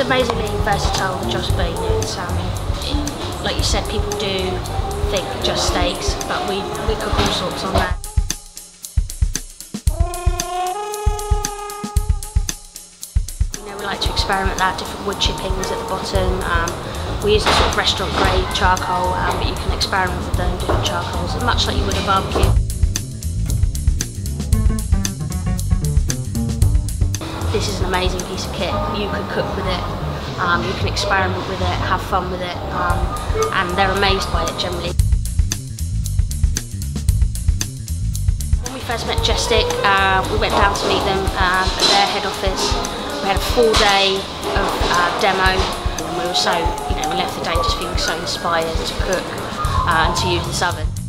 amazingly versatile, the Josper. You know, it's, like you said, people do think just steaks, but we cook all sorts on that. You know, we like to experiment that, different wood chippings at the bottom. We use a sort of restaurant grade charcoal, but you can experiment with them, different charcoals, much like you would a barbecue. This is an amazing piece of kit. You can cook with it, you can experiment with it, have fun with it, and they're amazed by it generally. When we first met Jestic, we went down to meet them at their head office. We had a full day of demo, and we were so, we left the day just feeling so inspired to cook and to use this oven.